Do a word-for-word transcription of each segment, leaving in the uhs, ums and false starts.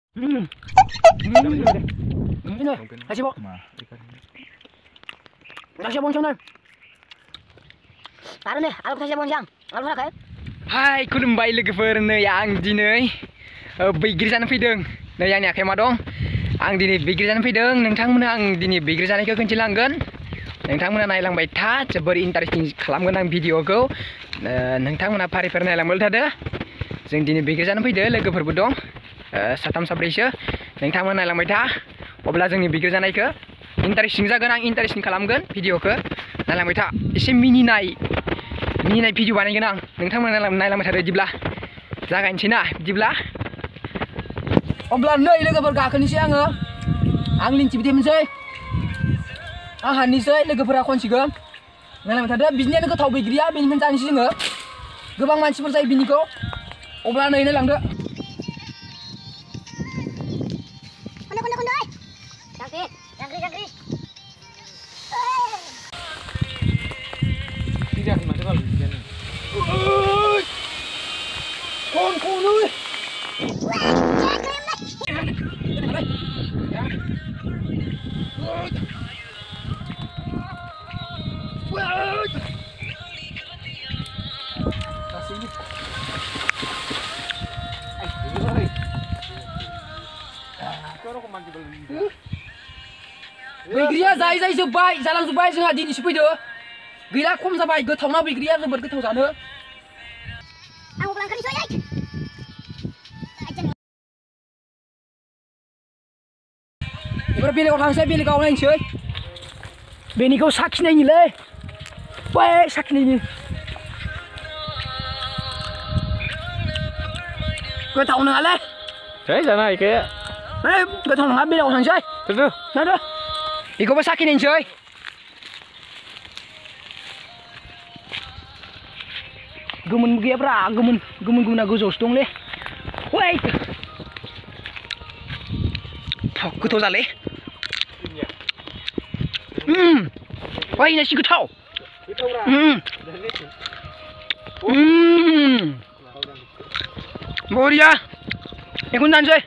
Hmm. Ini nih, kasih bok. Kasih bong nih. Taruh nih, aku kasih bong jang. Aku nak kan? Hai, खुलुमबाय लोगोफोर नै आं दिनै बैग्रि जानो फैदों नै आंनि आखायाव मा दं आं दिनै बैग्रि जानो फैदों नोंथांमोननो आं दिनै बैग्रि जानायखौ खोन्थिलांगोन नोंथांमोना नायलांबाय था जोबोर इन्टारेस्टिं खालामगोन आं भिडिअखौ नोंथांमोना फारि फारि नायलांबाय थादो जों दिनै बैग्रि जानो फैदो लोगोफोरबो दं साथाम साब्रैसो नोंथांमोना नायलांबाय था अब्ला जोंनि बैग्रि जानायखौ इन्टारेस्टिं जागोन आं इन्टारेस्टिं खालामगोन भिडिअखौ नायलांबाय था एसे मिनिनाय मिनिनाय भिडिअ बानायगोन आं नोंथांमोना नायलांबाय थादो बिदिब्ला जागायनोसै ना बिदिब्ला अब्ला नै लोगोफोर गाखोनोसै आङो आं लिंथि बिथेमोनसै आं हाननोसै लोगोफोरा खनसिगोन नायलांबाय थादो बिनियानो गोथाव बैग्रिया बेनिफ्रायनो जानोसै जोङो गोबां मानसिफोर जायो बिनिखौ अब्ला नै नायलांदो con con ơi बैग्रिया जाय जाय जोब्बाय जालांजोब्बाय जोंहा दिनैसो फैदो गैला खम जाबाय गोथावना बैग्रिया जोबोद गोथाव जानो एबार बेलेगाव थांसै बेलेगाव नायनोसै बेनिखौ साखिनायनिलै बै साखिनायनि गोथाव नङालै है जाना इखे है गोथाव नङा बेलेगाव थांसै थुदो थुदो बेखौबो साखिनायनोसै गोमोन गैयाब्रा गोमोन गोमोन गोमोना गोजौआवसो दंलै ओइ गोथाव जालै उम ओइ नासि गोथाव उम उम बरिया बेखौनो जानोसै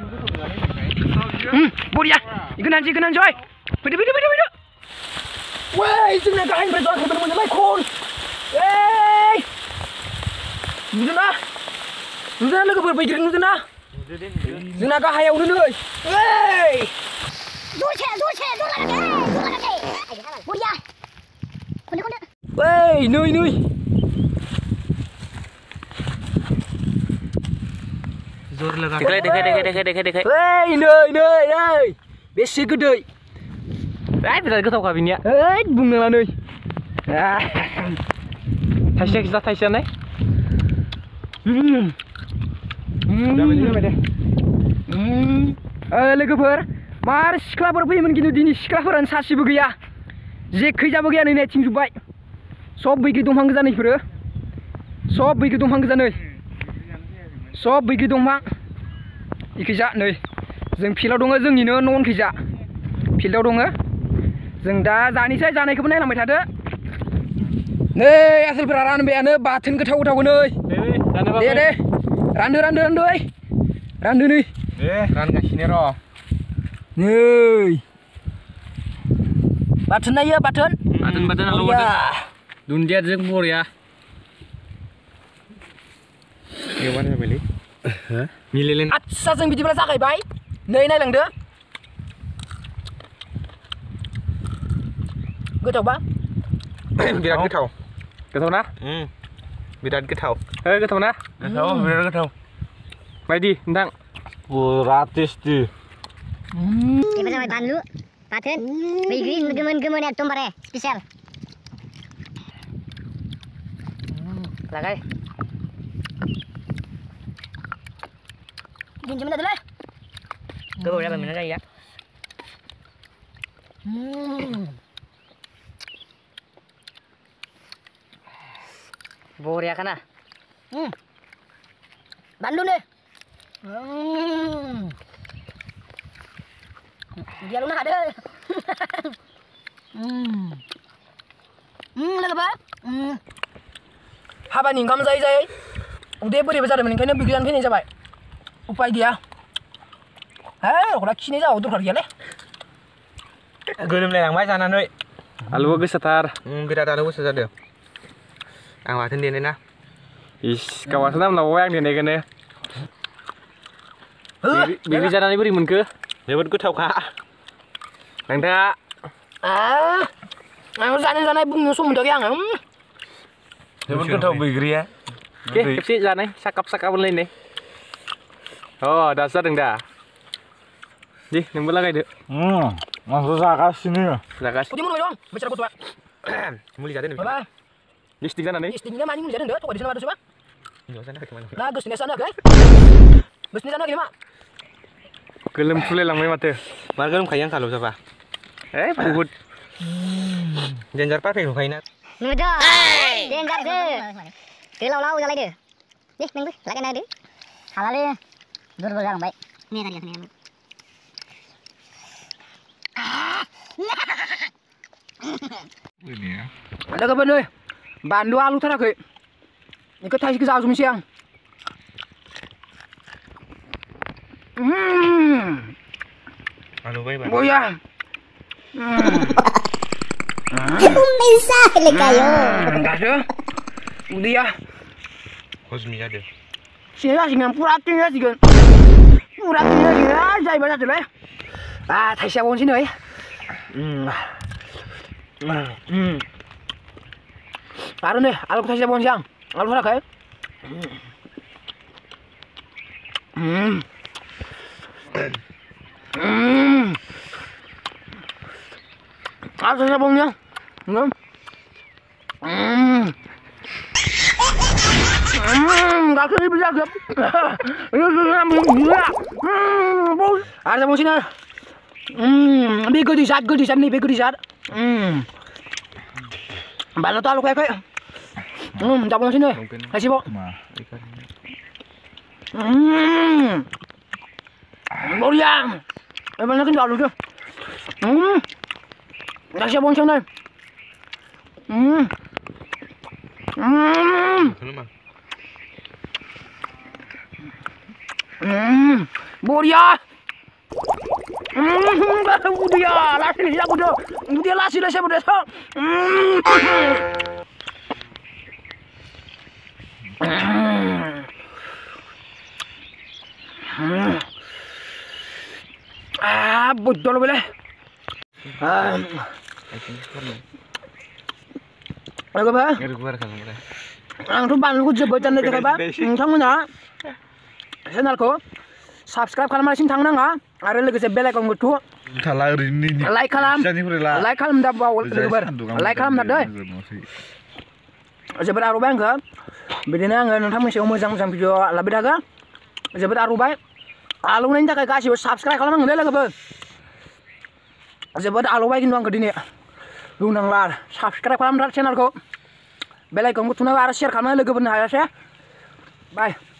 उम बरिया बेखौनो जानोसै बेखौनो जानोसै फैदो फैदो फैदो फैदो ओइ जोंना गाहायनिफ्राय जराखौनो मोनबाय खन ओइ नुदोंना नुदोंना लोगोफोर बैग्रि नुदोंना जोंना गाहायावनो नै ओइ दसे दसे बरिया खनदो खनदो ओइ नै नै जोर लगा देखाय देखाय देखाय देखाय देखाय देखाय ओइ नै नै नै बेसे गोदै ओइ बिराद गोथावखा बिनिया ओइ बुंनाङा नै थाइसे थाइसे थाइसे नाय उम जाबाय जाबाय दे उम ओ लोगोफोर मार सिख्लाफोर फैयोमोन खिन्थु दिनै सिख्लाफोरानो सासेबो गैया जेखैजाबो गैया नै नायथिंजोब्बाय सब बैग्रि दंफां गोजा नैफोरो सब बैग्रि दंफां गोजा नै सब बैग्रि दंफां इखैजा नै जों फिल्डआव दङ जोंनिनो न' उनखैजा फिल्डआव दङ जों दा जानोसै जानायखौबो नायलांबाय थादो नै आसोलफोरा रानबायानो बाथोन गोथाव गोथाव नै दे दे रानदो रानदो रानदो ओइ रानदो नै दे रानगासिनो र' नै बाथोन नायो बाथोन बाथोन बाथोन आलु बाथोन दुन्दियाजों बरिया एवबानो जाबायलै हो मिलायलाय आच्छा जों बिदिब्ला जागायबाय नै नायलांदो गोथावबा बिराद गोथाव गोथाव ना उम बिराद गोथाव हो गोथाव ना गोथाव बिराद गोथाव बायदि नोंथां बिराद टेस्टि बेबो जाबाय बानलु बाथोन बैग्रि गोमोन गोमोन एकदमबारे स्पेसियेल लागाय दिनजों मोनदोंलै गोबाव जाबाय मोननाय जायो बरिया खाना बानलु nih dia lu nak ada hmm hmm लोगोफोर हाबानि ओंखाम जायै जायै उदै बोरैबा जादोंमोन ओंखायनो बैग्रि जानो फैनाय जाबाय उपाय गैया Hei, aku lagi sini jauh tuh kerja leh. Golemlaylangbay जानानै आलुआ गोसाथार बिराद आलु गोसा जादों आं बाथोन देनाय ना इस गावासो नामलाबाय आं देनायखौनो बिदि जानानै बोरै मोनखो जोबोद गोथावखा नोंथाङा आं जानाय जानाय बुंनो सम मोनथ'आखै आङो जोबोद गोथाव बैग्रिया खेबसे जानाय साकाब साकाब होनलायनाय अ दासो जादों दा दे नोंबो लागायदो Masuk जागासिनो जागासिनो Kau dong, bicara kau tua. मुलि जादों Apa? लिस्टिक जानानै Istrinya mana mulia dah, kau di sana ada siapa? हिनजाव जानो थाखाय Nah, gus di sana kan? Gus di sana gimana? गोलोमफ्रुलायलांबाय माथो मार गोलोमखायो आं खालाव जाबा ए बहुद डेन्जार पारफेक्ट नुखायो ना Nudah. Dengar deh. Kelau-lau jalan deh. Nih, minggu lagi nanti. Halal deh. Dur dur baik. Ini kan dia sini. Ini ya. Ada kapan deh? Bandu alu thara kai. Ini thai ke jauh siang. Hmm. Alu baik banget. Boya. Un mensaje le cayó. Enggak sih. Dia. Hosmi ada. Sini sih nggak puratin ya sih kan. Puratin ya sih. Jadi banyak tuh lah. Ah, thai siapa pun sini ya. Hmm. Hmm. Taruh deh, alu thai siapa pun siang. Alu thara kai. Hmm. Hmm. Alu thai siapa pun siang. Ngon. Hmm. Hmm, gak kiri bisa gap. Ini sudah menggila. Hmm, bos. Ada mau sini. Hmm, bego di saat, di saat nih, bego di saat. Hmm. Balot alu kayak kayak. Hmm, coba sini. Kasih bok. Hmm. Boriang. Emang nak kenal lu? Hmm. Kasih bok sini. Hmm. Hmm. Hmm. Boria. Hmm. Udah, lasi lasi aku dah. Udah lasi lasi aku dah. Hmm. Hmm. Ah, betul boleh. Ah. Apa ba? Ang tuban lu jebetan deh kayak ba? Nongtangmोना channelखौ subscribe खालामालासिनो थांनो नाङा आरो लोगोसे bell icon गुथु Thala ओरैनो like खालाम लाइक खालाम दा बाव लोगोफोर लाइक खालामना दै जोबोद आरबाय आंखौ बिदिनो आङो नोंथांमोननि सायाव मोजां मोजां भिडिअ लाबोबाय थागोन जोबोद आरबाय आलौनायनि थाखाय गासिबो subscribe खालामनांगोन दे लोगोफोर जोबोद आलौबाय खिन्थु आंखौ दिनै बुंनांला आरो subscribe खालामथार channelखौ बेल आइकन गुथुना आरो share खालामना लोगोफोरनो हायासै बाय